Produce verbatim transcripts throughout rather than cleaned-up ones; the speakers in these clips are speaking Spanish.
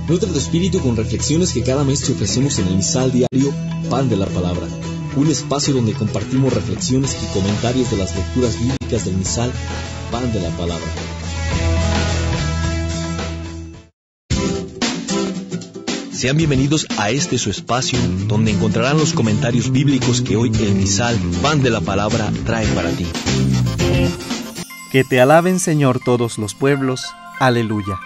Nutre tu espíritu con reflexiones que cada mes te ofrecemos en el Misal Diario Pan de la Palabra, un espacio donde compartimos reflexiones y comentarios de las lecturas bíblicas del Misal Pan de la Palabra. Sean bienvenidos a este su espacio, donde encontrarán los comentarios bíblicos que hoy el Misal Pan de la Palabra trae para ti. Que te alaben, Señor, todos los pueblos. Aleluya.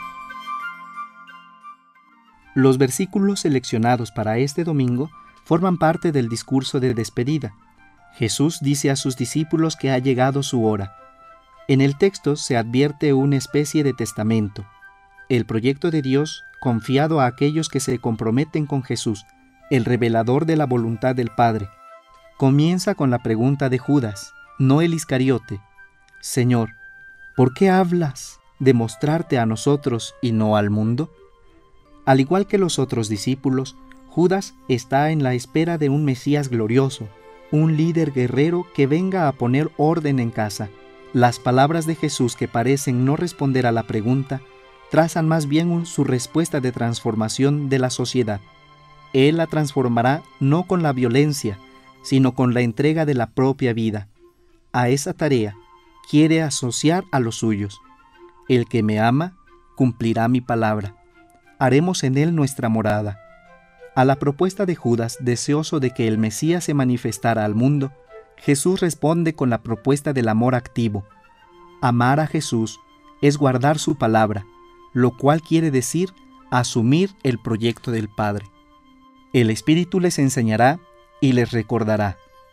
Los versículos seleccionados para este domingo forman parte del discurso de despedida. Jesús dice a sus discípulos que ha llegado su hora. En el texto se advierte una especie de testamento, el proyecto de Dios confiado a aquellos que se comprometen con Jesús, el revelador de la voluntad del Padre. Comienza con la pregunta de Judas, no el Iscariote: Señor, ¿por qué hablas de mostrarte a nosotros y no al mundo? Al igual que los otros discípulos, Judas está en la espera de un Mesías glorioso, un líder guerrero que venga a poner orden en casa. Las palabras de Jesús, que parecen no responder a la pregunta, trazan más bien un, su respuesta de transformación de la sociedad. Él la transformará no con la violencia, sino con la entrega de la propia vida. A esa tarea quiere asociar a los suyos. El que me ama, cumplirá mi palabra. Haremos en él nuestra morada. A la propuesta de Judas, deseoso de que el Mesías se manifestara al mundo, Jesús responde con la propuesta del amor activo. Amar a Jesús es guardar su palabra, lo cual quiere decir asumir el proyecto del Padre. El Espíritu les enseñará y les recordará.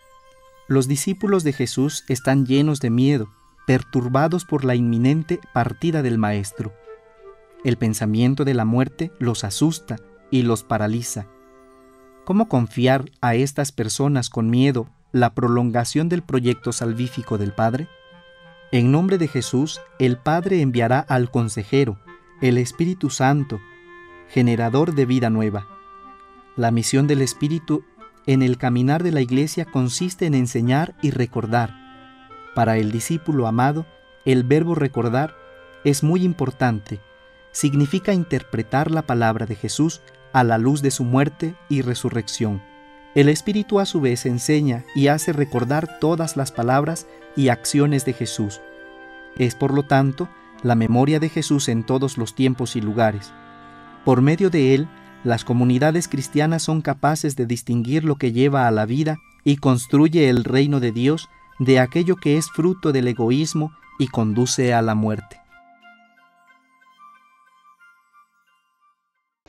Los discípulos de Jesús están llenos de miedo, perturbados por la inminente partida del Maestro. El pensamiento de la muerte los asusta y los paraliza. ¿Cómo confiar a estas personas con miedo la prolongación del proyecto salvífico del Padre? En nombre de Jesús, el Padre enviará al Consejero, el Espíritu Santo, generador de vida nueva. La misión del Espíritu en el caminar de la Iglesia consiste en enseñar y recordar. Para el discípulo amado, el verbo recordar es muy importante. Significa interpretar la palabra de Jesús a la luz de su muerte y resurrección. El Espíritu a su vez enseña y hace recordar todas las palabras y acciones de Jesús. Es por lo tanto la memoria de Jesús en todos los tiempos y lugares. Por medio de él, las comunidades cristianas son capaces de distinguir lo que lleva a la vida y construye el reino de Dios de aquello que es fruto del egoísmo y conduce a la muerte.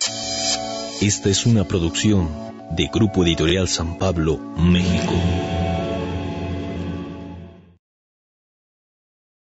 Esta es una producción de Grupo Editorial San Pablo, México.